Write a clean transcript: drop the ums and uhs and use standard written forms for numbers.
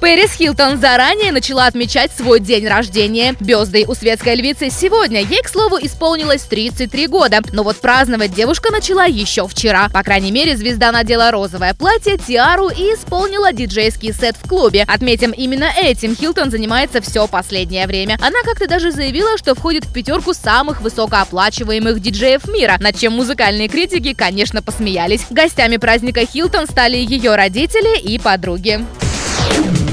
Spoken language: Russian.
Пэрис Хилтон заранее начала отмечать свой день рождения. Бёздей у светской львицы сегодня. Ей, к слову, исполнилось 33 года. Но вот праздновать девушка начала еще вчера. По крайней мере, звезда надела розовое платье, тиару и исполнила диджейский сет в клубе. Отметим, именно этим Хилтон занимается все последнее время. Она как-то даже заявила, что входит в пятерку самых высокооплачиваемых диджеев мира, над чем музыкальные критики, конечно, посмеялись. Гостями праздника Хилтон стали ее родители и подруги.